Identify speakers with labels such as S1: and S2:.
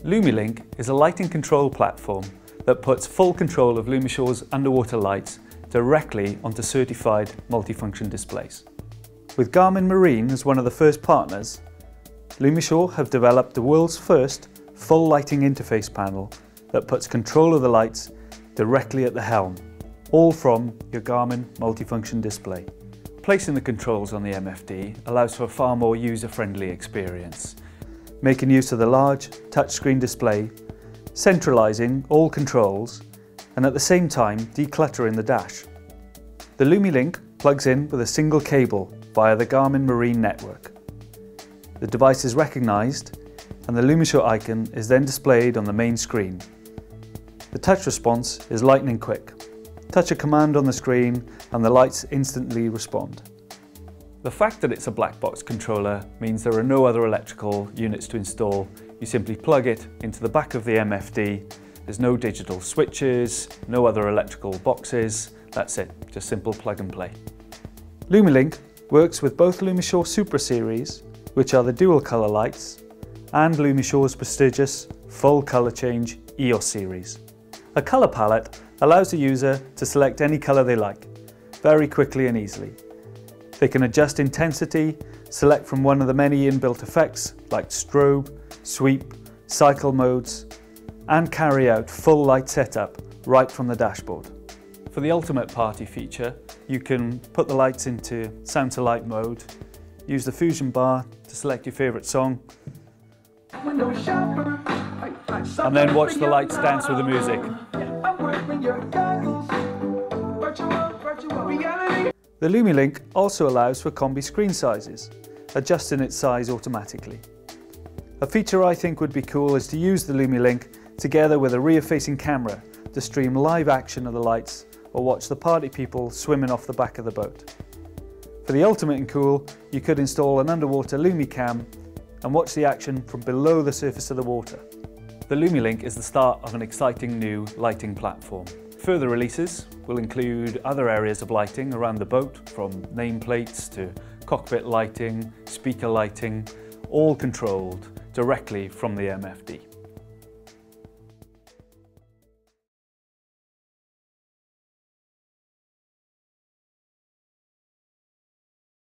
S1: Lumi-Link is a lighting control platform that puts full control of Lumishore's underwater lights directly onto certified multifunction displays. With Garmin Marine as one of the first partners, Lumishore have developed the world's first full lighting interface panel that puts control of the lights directly at the helm, all from your Garmin multifunction display. Placing the controls on the MFD allows for a far more user-friendly experience, making use of the large touchscreen display, centralising all controls, and at the same time decluttering the dash. The Lumi-Link plugs in with a single cable via the Garmin Marine network. The device is recognised and the Lumishore icon is then displayed on the main screen. The touch response is lightning quick. Touch a command on the screen and the lights instantly respond. The fact that it's a black box controller means there are no other electrical units to install. You simply plug it into the back of the MFD. There's no digital switches, no other electrical boxes. That's it, just simple plug and play. Lumi-Link works with both Lumishore Super Series, which are the dual colour lights, and Lumishore's prestigious full colour change EOS series. A colour palette allows the user to select any colour they like, very quickly and easily. They can adjust intensity, select from one of the many inbuilt effects like strobe, sweep, cycle modes, and carry out full light setup right from the dashboard. For the ultimate party feature, you can put the lights into sound to light mode, use the fusion bar to select your favourite song, and then watch the lights dance with the music. The Lumi-Link also allows for combi screen sizes, adjusting its size automatically. A feature I think would be cool is to use the Lumi-Link together with a rear-facing camera to stream live action of the lights or watch the party people swimming off the back of the boat. For the ultimate and cool, you could install an underwater Lumicam and watch the action from below the surface of the water. The Lumi-Link is the start of an exciting new lighting platform. Further releases will include other areas of lighting around the boat, from nameplates to cockpit lighting, speaker lighting, all controlled directly from the MFD.